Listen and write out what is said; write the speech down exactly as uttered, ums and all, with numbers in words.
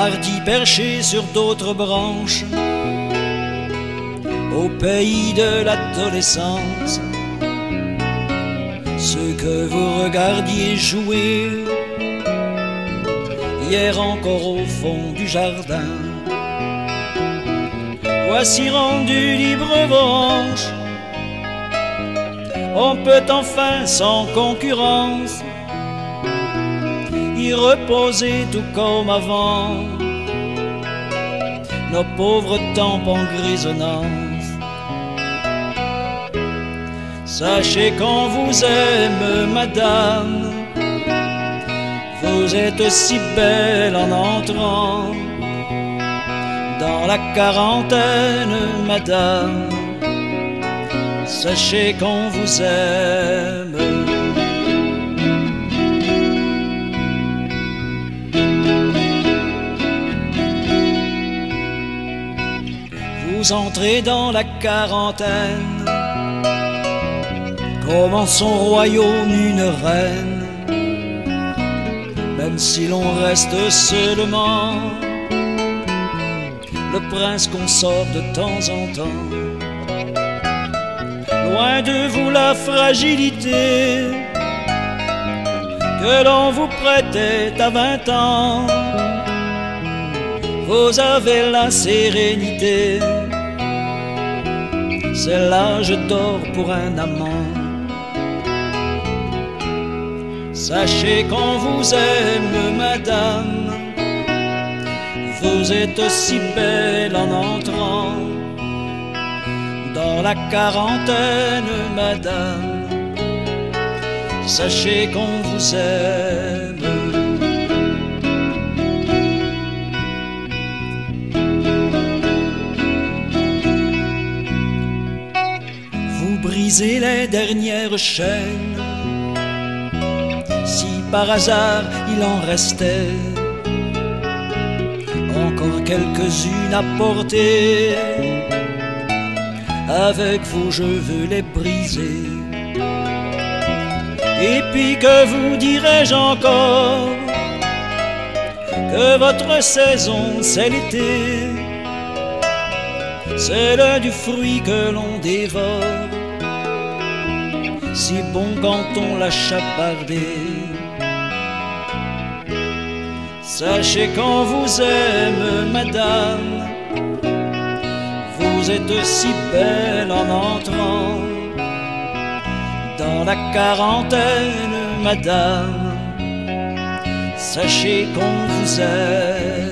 hardi perché sur d'autres branches, au pays de l'adolescence, ce que vous regardiez jouer hier encore au fond du jardin, voici rendu libre branche. On peut enfin sans concurrence y reposer tout comme avant nos pauvres tempes en grisonnance. Sachez qu'on vous aime, madame, vous êtes si belle en entrant dans la quarantaine, madame. Sachez qu'on vous aime. Vous entrez dans la quarantaine comme en son royaume une reine, même si l'on reste seulement le prince qu'on sort de temps en temps. Loin de vous la fragilité que l'on vous prêtait à vingt ans, vous avez la sérénité, c'est l'âge d'or pour un amant. Sachez qu'on vous aime, madame, vous êtes si belle en entrant dans la quarantaine, madame. Sachez qu'on vous aime. Vous brisez les dernières chaînes, si par hasard il en restait encore quelques-unes à porter. Avec vous je veux les briser. Et puis que vous dirai-je encore, que votre saison c'est l'été, celle du fruit que l'on dévore, si bon quand on l'a chapardé. Sachez qu'on vous aime, madame, vous êtes si belle en entrant dans la quarantaine, madame. Sachez qu'on vous aime.